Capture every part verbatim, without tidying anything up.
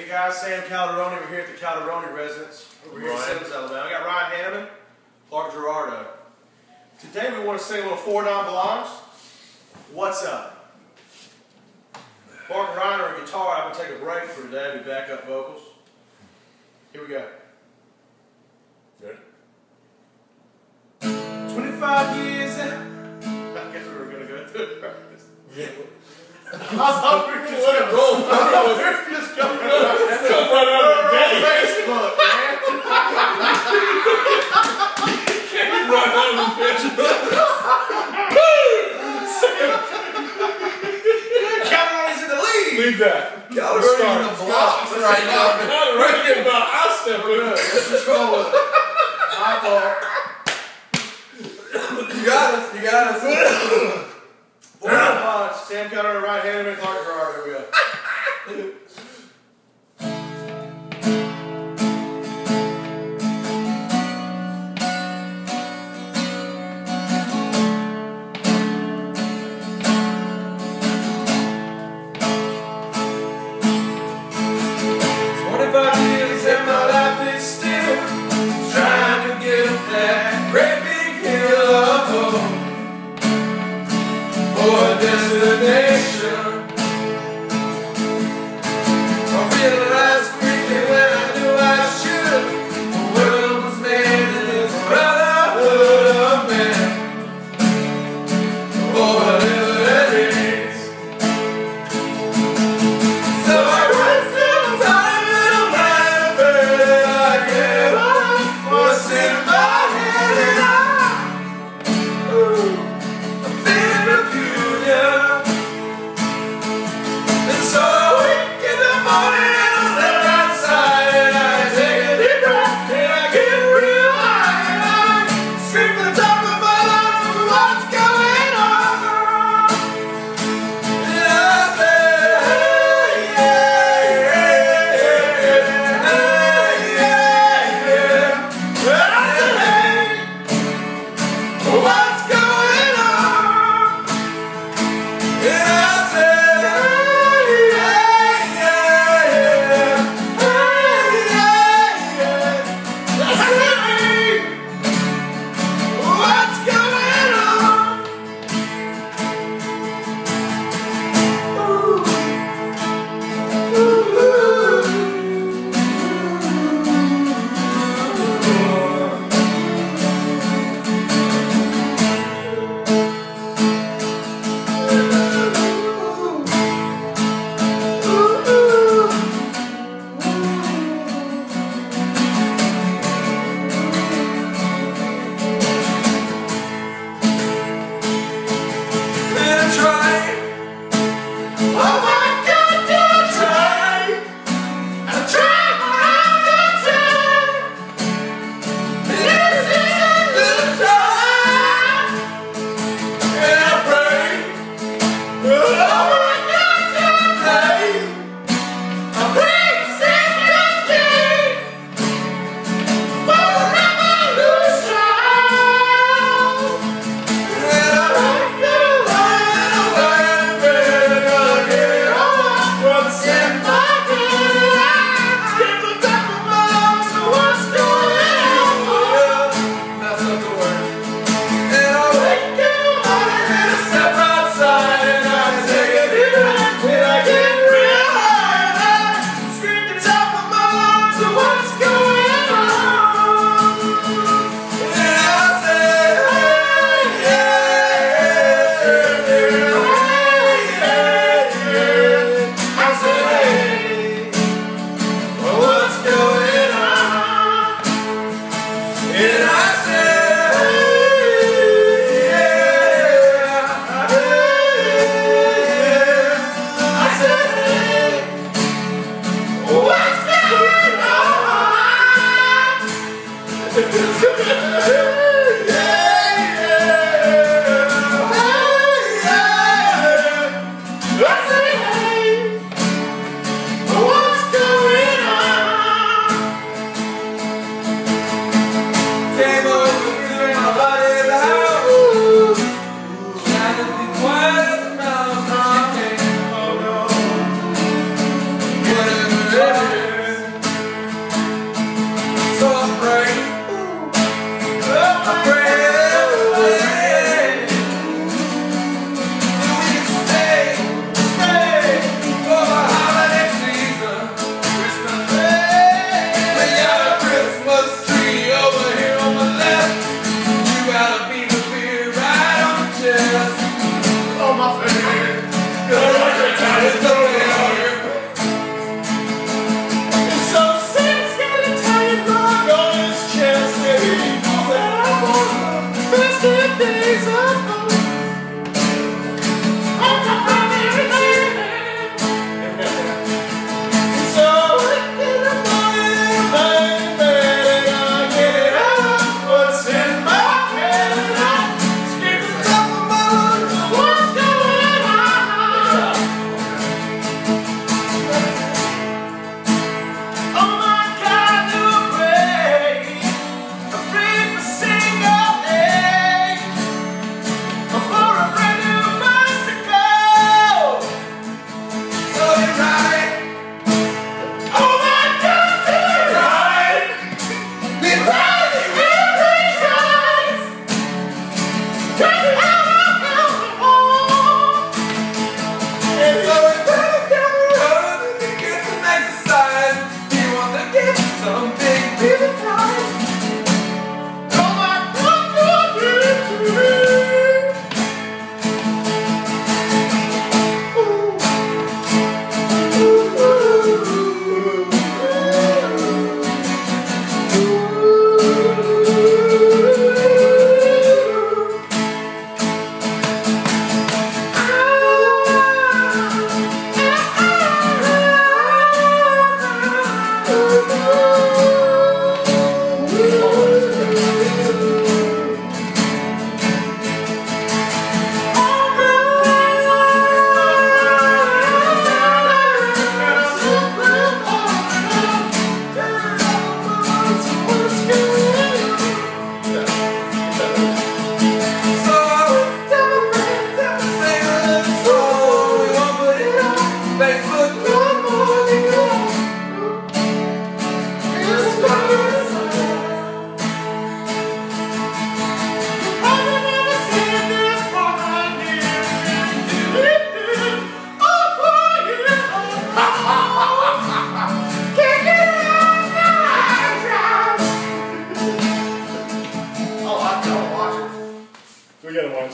Hey guys, Sam Calderoni. We're here at the Calderoni residence over here in Sims, Alabama. I got Ryan Hanneman, Clark Gerardo. Today we want to sing a little Four Non Blondes. What's up? Clark and Ryan are on guitar. I'm going to take a break for today. Be backup vocals. Here we go. Good. twenty-five years and I guess we were going to go through it first. Yeah. I thought we were just going to roll. I thought we were just going to roll. That's come right out of the day. Facebook, man. Can't run out of the Facebook. Calderoni's in the lead. Leave that. Calderoni's in the blocks right now. Calderoni's about I step in. Let's just go with it. My fault. You got us. You got us. Four Non Blondes. Sam Calderoni, Ryan Hanneman, Clark Gerardo. Here we go. twenty-five years and my life is still trying to get up that great big hill of hope for a destination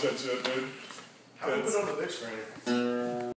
that shit, dude. How do we put it on the big screen?